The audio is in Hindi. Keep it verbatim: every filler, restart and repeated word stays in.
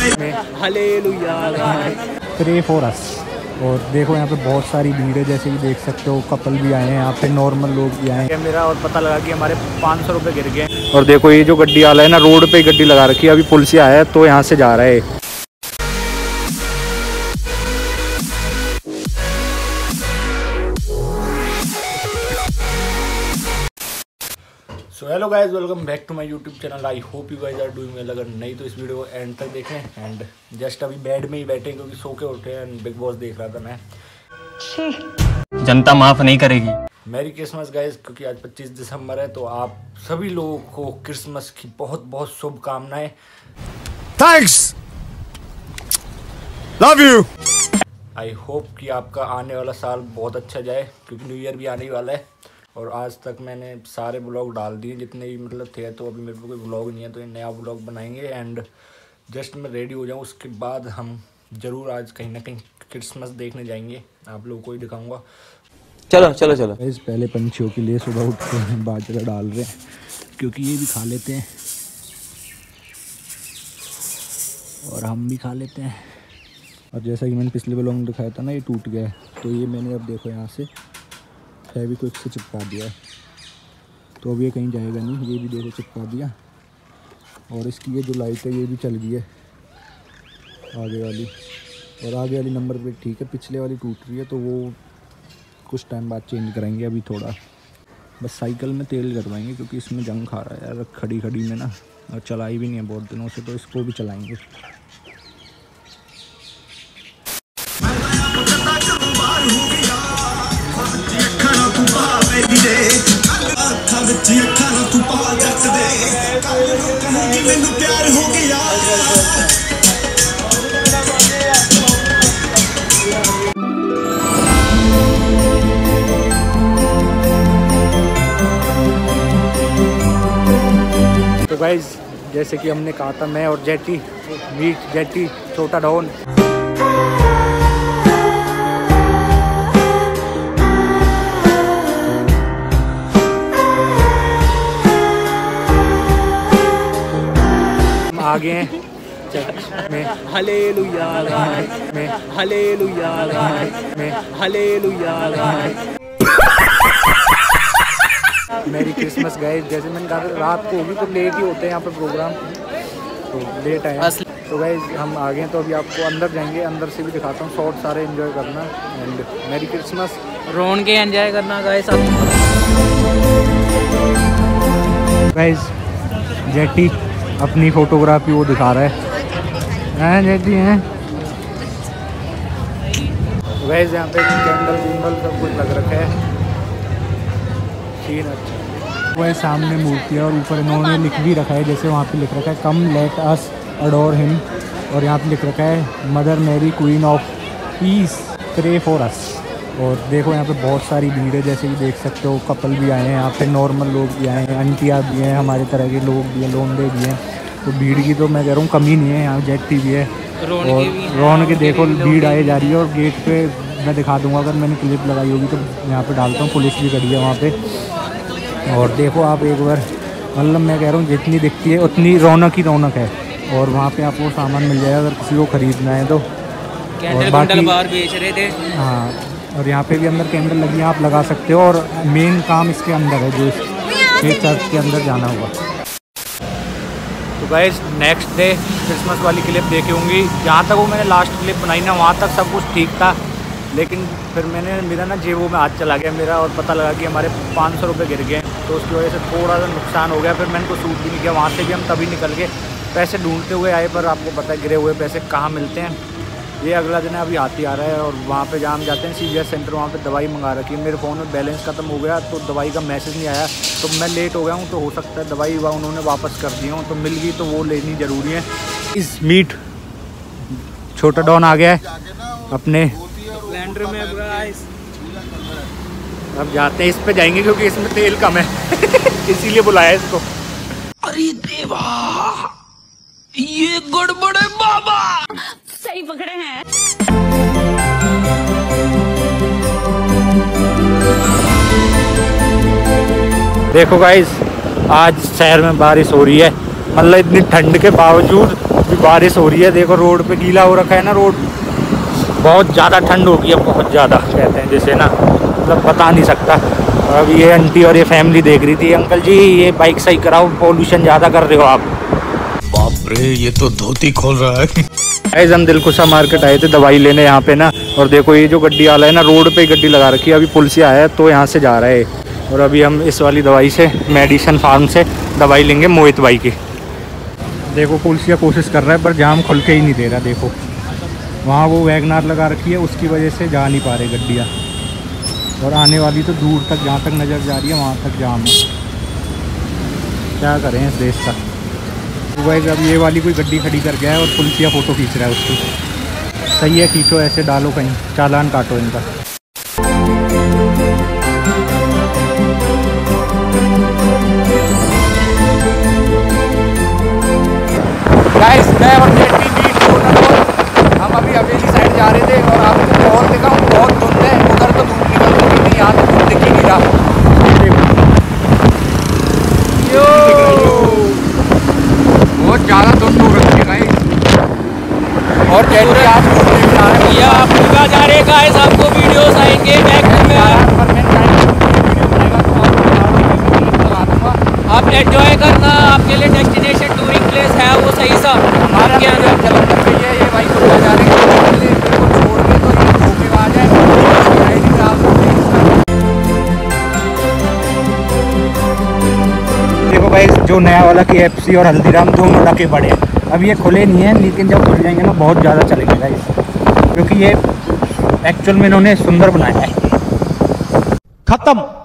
Hallelujah pray for us. और देखो यहाँ पे बहुत सारी भीड़ है, जैसे कि देख सकते हो कपल भी आए हैं यहाँ पे, नॉर्मल लोग भी आए हैं। मेरा और पता लगा कि हमारे पाँच सौ रुपये गिर गए। और देखो ये जो गड्डी वाला है ना, रोड पे गड्डी लगा रखी है, अभी पुल से आया है तो यहाँ से जा रहा है। So hello guys, welcome back to my YouTube channel. I hope you guys are doing well. अगर नहीं तो इस वीडियो को एंड तक देखें। एंड जस्ट अभी बेड में ही बैठे क्योंकि सो के उठे एंड बिग बॉस देख रहा था मैं। जनता माफ नहीं करेगी। मैरी क्रिसमस गाइस, क्योंकि आज पच्चीस दिसंबर है तो आप सभी लोगों को क्रिसमस की बहुत बहुत शुभकामनाएं। Thanks, love you. I hope कि आपका आने वाला साल बहुत अच्छा जाए, क्योंकि न्यू ईयर भी आने ही वाला है। और आज तक मैंने सारे ब्लॉग डाल दिए जितने भी मतलब थे, तो अभी मेरे को कोई ब्लॉग नहीं है, तो ये नया ब्लॉग बनाएंगे। एंड जस्ट मैं रेडी हो जाऊँ उसके बाद हम ज़रूर आज कहीं ना कहीं क्रिसमस देखने जाएंगे, आप लोगों को ही दिखाऊंगा। चलो चलो चलो इस पहले पंछियों के लिए सुबह उठ के बाजरा डाल रहे हैं, क्योंकि ये भी खा लेते हैं और हम भी खा लेते हैं। और जैसा कि मैंने पिछले ब्लॉग में दिखाया था ना, ये टूट गया है, तो ये मैंने अब देखो यहाँ से फेविक्विक से चिपका दिया है, तो अब ये कहीं जाएगा नहीं। ये भी देखो चिपका दिया। और इसकी ये जो लाइट है ये भी चल गई है आगे वाली, और आगे वाली नंबर प्लेट ठीक है, पिछले वाली टूट रही है, तो वो कुछ टाइम बाद चेंज कराएंगे। अभी थोड़ा बस साइकिल में तेल करवाएंगे, क्योंकि इसमें जंग खा रहा है यार खड़ी खड़ी में ना, और चलाई भी नहीं है बहुत दिनों से, तो इसको भी चलाएँगे। तो गाइज जैसे कि हमने कहा था, मैं और जेटी मीट जेटी छोटा डॉन। आगे हैं चर्च में हालेलुया में हालेलुया में हालेलुया। Merry Christmas guys. जैसे मैंने कहा रात को होगी तो लेट ही होते हैं यहाँ पे प्रोग्राम, तो लेट आए। तो गाइस हम आ गए, तो अभी आपको अंदर जाएंगे, अंदर से भी दिखाता हूँ। शॉर्ट सारे एंजॉय करना एंड मैरी क्रिसमस रोन के एंजॉय करना गाइस। गाइस जेटी अपनी फोटोग्राफी वो दिखा रहा है, हैं जेटी हैं। गाइस यहाँ पे कैंडल वैंडल सब कुछ लग रखा है, सीन अच्छा। वह सामने मूर्ति है और ऊपर इन्होंने लिख भी रखा है, जैसे वहाँ पे लिख रखा है come let us adore him, और यहाँ पे लिख रखा है Mother Mary Queen of Peace pray for us. और देखो यहाँ पे बहुत सारी भीड़ है, जैसे कि देख सकते हो कपल भी आए हैं यहाँ पे, नॉर्मल लोग भी आए हैं, आंटियाँ भी हैं, हमारे तरह के लोग भी हैं, लोंडे भी हैं। तो भीड़ की तो मैं कह रहा हूँ कमी नहीं है। यहाँ जेटी भी है और रोन के देखो भीड़ आई जा रही है। और गेट पे मैं दिखा दूँगा, अगर मैंने क्लिप लगाई होगी तो यहाँ पे डालता हूँ, पुलिस भी खड़ी है वहाँ पे। और देखो आप एक बार, मतलब मैं कह रहा हूँ जितनी दिखती है उतनी रौनक ही रौनक है। और वहाँ पे आपको सामान मिल जाएगा अगर किसी को ख़रीदना है तो। और बाकी बाहर बेच रहे थे। हाँ, और यहाँ पे भी अंदर कैंडल लगी है, आप लगा सकते हो। और मेन काम इसके अंदर है, जो एक चर्च के अंदर जाना होगा। तो गाइस नेक्स्ट डे क्रिसमस वाली क्लिप देखी होंगी। जहाँ तक वो मैंने लास्ट क्लिप बनाई ना, वहाँ तक सब कुछ ठीक था, लेकिन फिर मैंने मेरा ना जेबों में हाथ चला गया मेरा, और पता लगा कि हमारे पाँच सौ रुपये गिर गए, तो उसकी वजह से थोड़ा सा नुकसान हो गया। फिर मैंने को सूट भी नहीं किया। वहाँ से भी हम तभी निकल के पैसे ढूंढते हुए आए, पर आपको पता है गिरे हुए पैसे कहाँ मिलते हैं। ये अगला दिन अभी हाथी आ रहा है, और वहाँ पे जहाँ हम जाते हैं सी जी एस सेंटर, वहाँ पे दवाई मंगा रखी है। मेरे फ़ोन में बैलेंस ख़त्म हो गया, तो दवाई का मैसेज नहीं आया, तो मैं लेट हो गया हूँ। तो हो सकता है दवाई वह उन्होंने वापस कर दी हूँ, तो मिल गई तो वो लेनी ज़रूरी है। इस मीट छोटा डॉन आ गया है अपने स्प्लेंडर में। अब जाते हैं, इस पे जाएंगे क्योंकि इसमें तेल कम है इसीलिए बुलाया इसको। अरे देवा, ये गड़बड़ है बाबा। सही पकड़े हैं। देखो गाइस, आज शहर में बारिश हो रही है, मतलब इतनी ठंड के बावजूद अभी बारिश हो रही है, देखो रोड पे गीला हो रखा है ना रोड। बहुत ज़्यादा ठंड हो गई है, बहुत ज़्यादा कहते हैं जैसे ना, मतलब बता नहीं सकता। और अब ये आंटी और ये फैमिली देख रही थी, अंकल जी ये बाइक सही कराओ, पोल्यूशन ज़्यादा कर रहे हो आप। बाप रे, ये तो धोती खोल रहा है। गाइस हम दिलकुशा मार्केट आए थे दवाई लेने यहाँ पे ना, और देखो ये जो गड्डी वाला है ना रोड पे गड्डी लगा रखी है। अभी पुल से आया है तो यहाँ से जा रहा है, और अभी हम इस वाली दवाई से मेडिसन फार्म से दवाई लेंगे मोहित भाई की। देखो पुलिसिया कोशिश कर रहा है पर जाम खुल के ही नहीं दे रहा। देखो वहाँ वो वैगनार लगा रखी है, उसकी वजह से जा नहीं पा रहे गड्डियाँ, और आने वाली तो दूर तक जहाँ तक नज़र जा रही है वहाँ तक जाम है। क्या करें इस देश का। तो भाई अब ये वाली कोई गड्डी खड़ी कर गया है और पुलिसिया फ़ोटो खींच रहा है उसकी। सही है, खींचो, ऐसे डालो कहीं, चालान काटो इनका। गाइस मैं और मेरी टीम हम अभी हवेली साइड जा रहे थे, और आपको बहुत दिखाऊँ, बहुत धुंध है। उधर तो धूप निकल चुकी थी, यहाँ तो धूप दिख ही नहीं रहा। बहुत ज़्यादा धुंध हो रखी है गाइस। और जैसे आप भैया आप पूरा जा रहे गाइस, आपको वीडियोस आएंगे नेक्स्ट में। आप एंजॉय करना, आपके लिए डेस्टिनेशन टूरिंग प्लेस है वो सही सा। हमारे आपके यहाँ जलन कर रही है, ये भाई खुला जा रहे हैं, मेरे को छोड़ के तो ये धोखे आ जाए। देखो भाई जो नया वाला के एफ सी और हल्दीराम दोनों लगे पड़े हैं। अब ये खुले नहीं हैं, लेकिन जब खुल जाएंगे ना बहुत ज़्यादा चलेंगे गाइस, क्योंकि ये एक्चुअल में इन्होंने सुंदर बनाया है। खत्म।